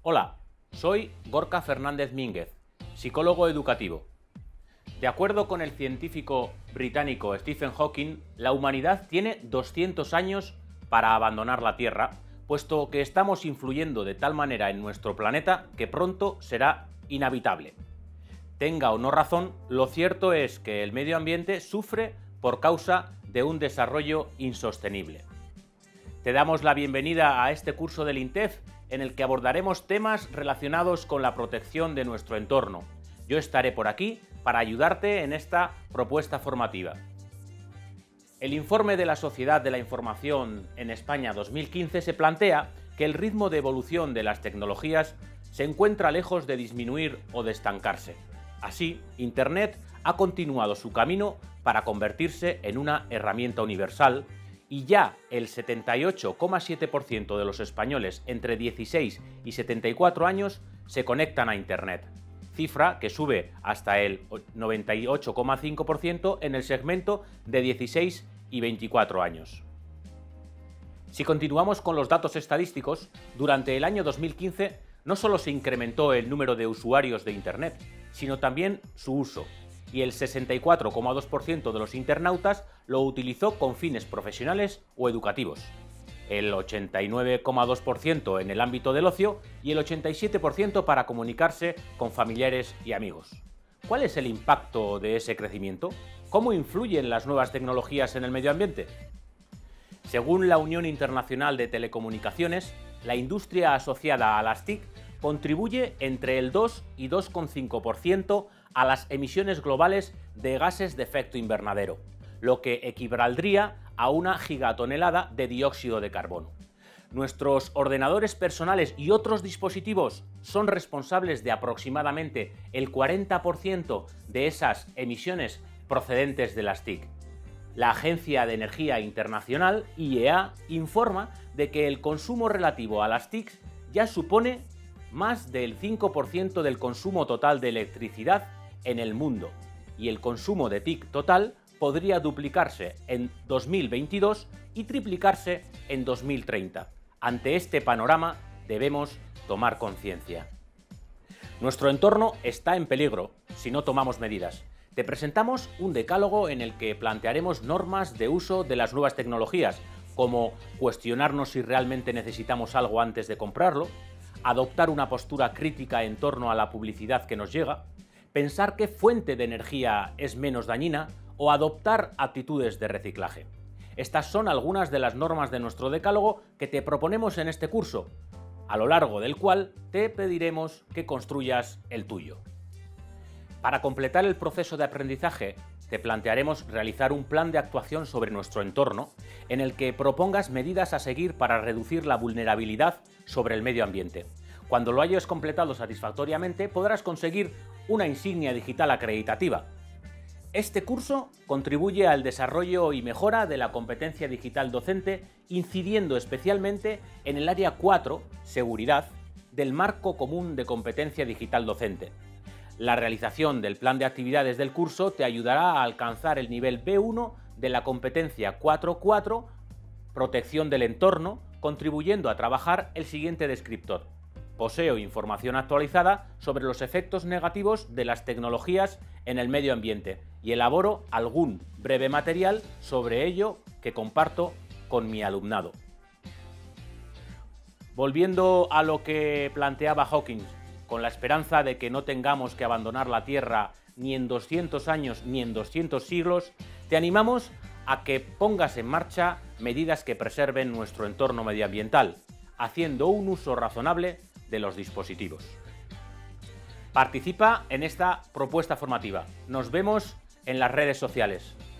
Hola, soy Gorka Fernández Mínguez, psicólogo educativo. De acuerdo con el científico británico Stephen Hawking, la humanidad tiene 200 años para abandonar la Tierra, puesto que estamos influyendo de tal manera en nuestro planeta que pronto será inhabitable. Tenga o no razón, lo cierto es que el medio ambiente sufre por causa de un desarrollo insostenible. Te damos la bienvenida a este curso del INTEF en el que abordaremos temas relacionados con la protección de nuestro entorno. Yo estaré por aquí para ayudarte en esta propuesta formativa. El informe de la Sociedad de la Información en España 2015 se plantea que el ritmo de evolución de las tecnologías se encuentra lejos de disminuir o de estancarse. Así, Internet ha continuado su camino para convertirse en una herramienta universal y ya el 78,7% de los españoles entre 16 y 74 años se conectan a Internet, cifra que sube hasta el 98,5% en el segmento de 16 y 24 años. Si continuamos con los datos estadísticos, durante el año 2015 no solo se incrementó el número de usuarios de Internet, sino también su uso, y el 64,2% de los internautas lo utilizó con fines profesionales o educativos, el 89,2% en el ámbito del ocio y el 87% para comunicarse con familiares y amigos. ¿Cuál es el impacto de ese crecimiento? ¿Cómo influyen las nuevas tecnologías en el medio ambiente? Según la Unión Internacional de Telecomunicaciones, la industria asociada a las TIC contribuye entre el 2 y 2,5% a las emisiones globales de gases de efecto invernadero, lo que equivaldría a una gigatonelada de dióxido de carbono. Nuestros ordenadores personales y otros dispositivos son responsables de aproximadamente el 40% de esas emisiones procedentes de las TIC. La Agencia de Energía Internacional, IEA, informa de que el consumo relativo a las TIC ya supone más del 5% del consumo total de electricidad en el mundo, y el consumo de TIC total podría duplicarse en 2022 y triplicarse en 2030. Ante este panorama debemos tomar conciencia. Nuestro entorno está en peligro si no tomamos medidas. Te presentamos un decálogo en el que plantearemos normas de uso de las nuevas tecnologías, como cuestionarnos si realmente necesitamos algo antes de comprarlo, adoptar una postura crítica en torno a la publicidad que nos llega, pensar qué fuente de energía es menos dañina o adoptar actitudes de reciclaje. Estas son algunas de las normas de nuestro decálogo que te proponemos en este curso, a lo largo del cual te pediremos que construyas el tuyo. Para completar el proceso de aprendizaje, te plantearemos realizar un plan de actuación sobre nuestro entorno en el que propongas medidas a seguir para reducir la vulnerabilidad sobre el medio ambiente. Cuando lo hayas completado satisfactoriamente, podrás conseguir una insignia digital acreditativa. Este curso contribuye al desarrollo y mejora de la competencia digital docente, incidiendo especialmente en el área 4, seguridad, del Marco Común de Competencia Digital Docente. La realización del plan de actividades del curso te ayudará a alcanzar el nivel B1 de la competencia 4.4, protección del entorno, contribuyendo a trabajar el siguiente descriptor. Poseo información actualizada sobre los efectos negativos de las tecnologías en el medio ambiente y elaboro algún breve material sobre ello que comparto con mi alumnado. Volviendo a lo que planteaba Hawking, con la esperanza de que no tengamos que abandonar la Tierra ni en 200 años ni en 200 siglos, te animamos a que pongas en marcha medidas que preserven nuestro entorno medioambiental, haciendo un uso razonable de los dispositivos. Participa en esta propuesta formativa. Nos vemos en las redes sociales.